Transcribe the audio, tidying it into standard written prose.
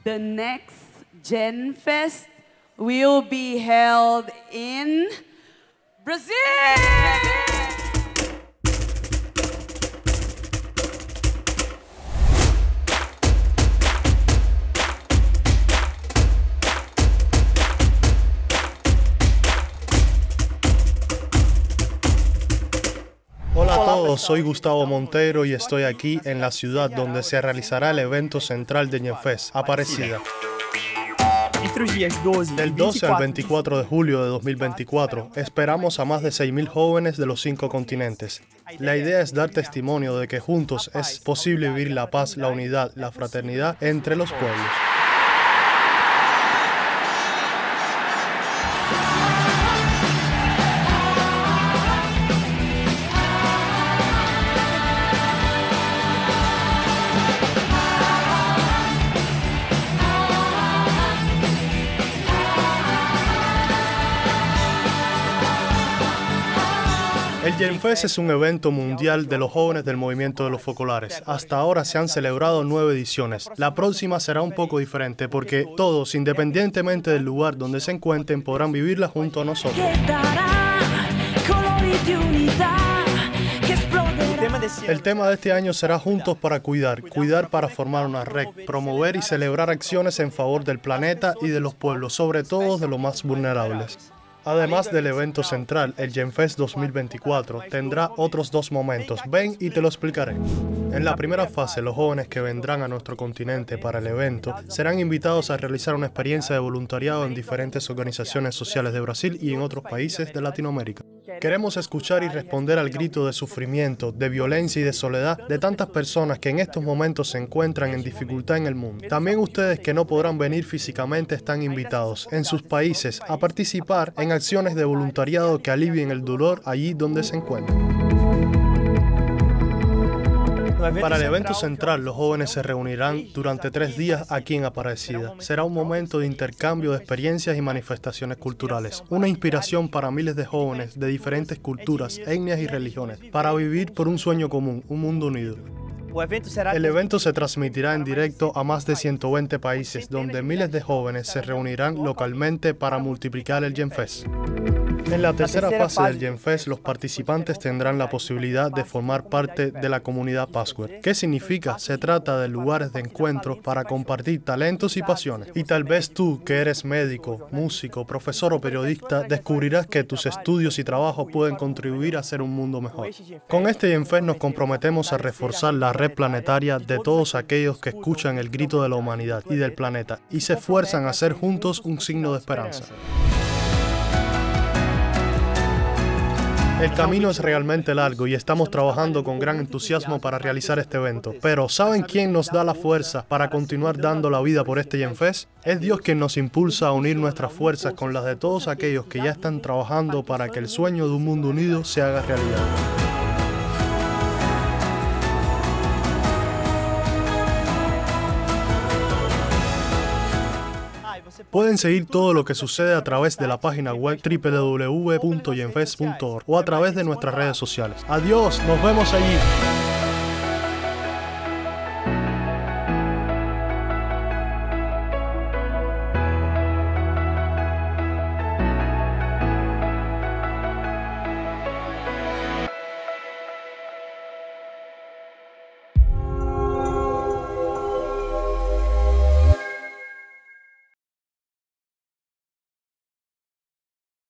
The next Gen Fest will be held in Brazil! Hola a todos, soy Gustavo Montero y estoy aquí en la ciudad donde se realizará el evento central de Genfest, Aparecida. Del 12 al 24 de julio de 2024, esperamos a más de 6.000 jóvenes de los 5 continentes. La idea es dar testimonio de que juntos es posible vivir la paz, la unidad, la fraternidad entre los pueblos. El Genfest es un evento mundial de los jóvenes del movimiento de los focolares. Hasta ahora se han celebrado 9 ediciones. La próxima será un poco diferente porque todos, independientemente del lugar donde se encuentren, podrán vivirla junto a nosotros. El tema de este año será Juntos para Cuidar, cuidar para formar una red, promover y celebrar acciones en favor del planeta y de los pueblos, sobre todo de los más vulnerables. Además del evento central, el Genfest 2024 tendrá otros 2 momentos. Ven y te lo explicaré. En la primera fase, los jóvenes que vendrán a nuestro continente para el evento serán invitados a realizar una experiencia de voluntariado en diferentes organizaciones sociales de Brasil y en otros países de Latinoamérica. Queremos escuchar y responder al grito de sufrimiento, de violencia y de soledad de tantas personas que en estos momentos se encuentran en dificultad en el mundo. También ustedes que no podrán venir físicamente están invitados en sus países a participar en acciones de voluntariado que alivien el dolor allí donde se encuentran. Para el evento central, los jóvenes se reunirán durante 3 días aquí en Aparecida. Será un momento de intercambio de experiencias y manifestaciones culturales, una inspiración para miles de jóvenes de diferentes culturas, etnias y religiones, para vivir por un sueño común, un mundo unido. El evento se transmitirá en directo a más de 120 países, donde miles de jóvenes se reunirán localmente para multiplicar el Genfest. En la tercera fase del Genfest, los participantes tendrán la posibilidad de formar parte de la comunidad Password. ¿Qué significa? Se trata de lugares de encuentro para compartir talentos y pasiones. Y tal vez tú, que eres médico, músico, profesor o periodista, descubrirás que tus estudios y trabajo pueden contribuir a hacer un mundo mejor. Con este Genfest nos comprometemos a reforzar la red planetaria de todos aquellos que escuchan el grito de la humanidad y del planeta y se esfuerzan a hacer juntos un signo de esperanza. El camino es realmente largo y estamos trabajando con gran entusiasmo para realizar este evento. Pero ¿saben quién nos da la fuerza para continuar dando la vida por este Genfest? Es Dios quien nos impulsa a unir nuestras fuerzas con las de todos aquellos que ya están trabajando para que el sueño de un mundo unido se haga realidad. Pueden seguir todo lo que sucede a través de la página web www.genfest.org o a través de nuestras redes sociales. Adiós, nos vemos allí.